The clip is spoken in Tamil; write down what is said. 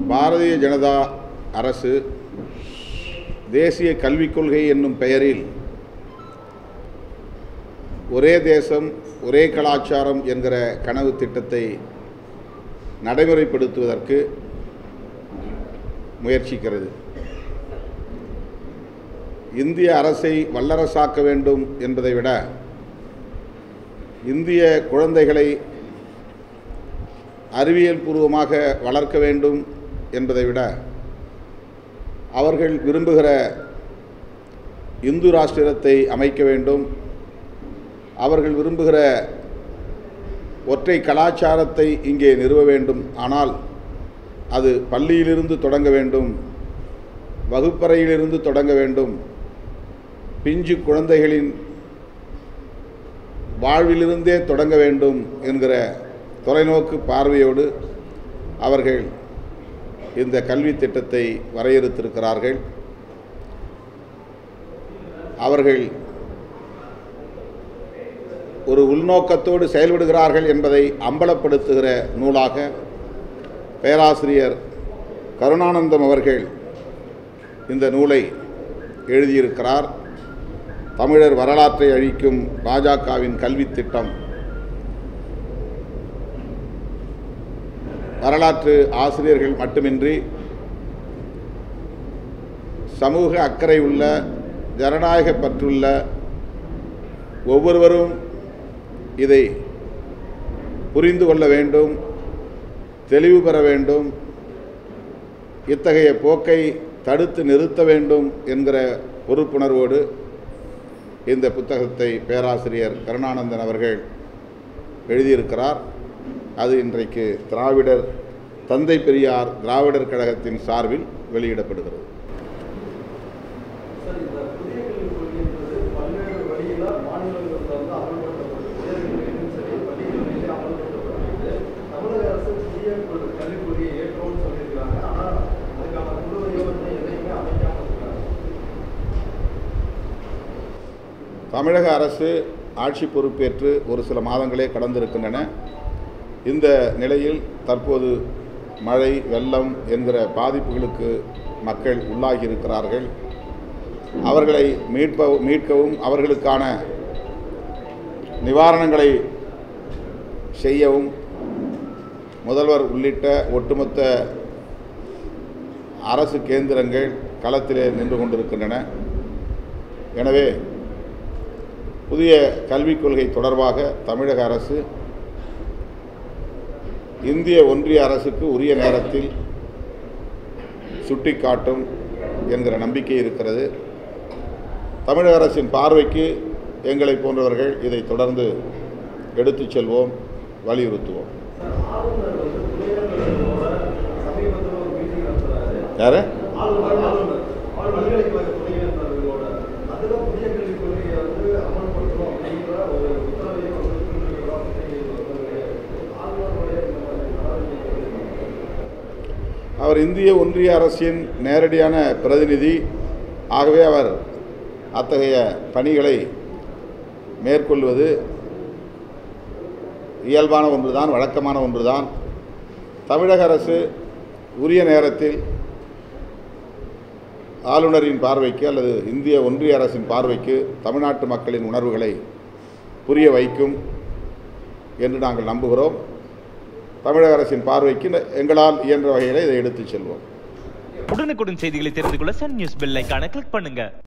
பாரதிய ஜனதா அரசு தேசிய கல்விக் கொள்கை என்னும் பெயரில் ஒரே தேசம் ஒரே கலாச்சாரம் என்கிற கனவு திட்டத்தை நடைமுறைப்படுத்துவதற்கு முயற்சிக்கிறது. இந்திய அரசை வல்லரசாக்க வேண்டும் என்பதை விட இந்திய குழந்தைகளை அறிவியல் பூர்வமாக வளர்க்க வேண்டும் என்பதை விட அவர்கள் விரும்புகிற இந்து ராஷ்டிரத்தை அமைக்க வேண்டும், அவர்கள் விரும்புகிற ஒற்றை கலாச்சாரத்தை இங்கே நிறுவ வேண்டும். ஆனால் அது பள்ளியிலிருந்து தொடங்க வேண்டும், வகுப்பறையிலிருந்து தொடங்க வேண்டும், பிஞ்சு குழந்தைகளின் வாழ்விலிருந்தே தொடங்க வேண்டும் என்கிற தொலைநோக்கு பார்வையோடு அவர்கள் இந்த கல்வி திட்டத்தை வரையறுத்திருக்கிறார்கள். அவர்கள் ஒரு உள்நோக்கத்தோடு செயல்படுகிறார்கள் என்பதை அம்பலப்படுத்துகிற நூலாக பேராசிரியர் கருணானந்தம் அவர்கள் இந்த நூலை எழுதியிருக்கிறார். தமிழர் வரலாற்றை அழிக்கும் பாஜகவின் கல்வி திட்டம். வரலாற்று ஆசிரியர்கள் மட்டுமின்றி சமூக அக்கறை உள்ள, ஜனநாயக பற்றுள்ள ஒவ்வொருவரும் இதை புரிந்து கொள்ள வேண்டும், தெளிவு பெற வேண்டும், இத்தகைய போக்கை தடுத்து நிறுத்த வேண்டும் என்கிற பொறுப்புணர்வோடு இந்த புத்தகத்தை பேராசிரியர் கருணானந்தன் அவர்கள் எழுதியிருக்கிறார். அது இன்றைக்கு திராவிடர் தந்தை பெரியார் திராவிடர் கழகத்தின் சார்பில் வெளியிடப்படுகிறது. தமிழக அரசு ஆட்சி பொறுப்பேற்று ஒரு சில மாதங்களே கடந்திருக்கின்றன. இந்த நிலையில் தற்போது மழை, வெள்ளம் என்கிற பாதிப்புகளுக்கு மக்கள் உள்ளாகியிருக்கிறார்கள். அவர்களை மீட்கவும் அவர்களுக்கான நிவாரணங்களை செய்யவும் முதல்வர் உள்ளிட்ட ஒட்டுமொத்த அரசு கேந்திரங்கள் களத்திலே நின்று கொண்டிருக்கின்றன. எனவே புதிய கல்விக் கொள்கை தொடர்பாக தமிழக அரசு இந்திய ஒன்றிய அரசுக்கு உரிய நேரத்தில் சுட்டிக்காட்டும் என்கிற நம்பிக்கை இருக்கிறது. தமிழக அரசின் பார்வைக்கு எங்களை போன்றவர்கள் இதை தொடர்ந்து எடுத்துச் செல்வோம், வலியுறுத்துவோம். யாரு? அவர் இந்திய ஒன்றிய அரசின் நேரடியான பிரதிநிதி. ஆகவே அவர் அத்தகைய பணிகளை மேற்கொள்வது இயல்பான ஒன்றுதான், வழக்கமான ஒன்றுதான். தமிழக அரசு உரிய நேரத்தில் ஆளுநரின் பார்வைக்கு அல்லது இந்திய ஒன்றிய அரசின் பார்வைக்கு தமிழ்நாட்டு மக்களின் உணர்வுகளை புரிய வைக்கும் என்று நாங்கள் நம்புகிறோம். தமிழக அரசின் பார்வைக்கு எங்களால் இயன்ற வகையில் இதை எடுத்துச் செல்வோம். உடனுக்குடன் செய்திகளை தெரிந்து கொள்ள சன் நியூஸ் பெல் ஐகானை கிளிக் பண்ணுங்க.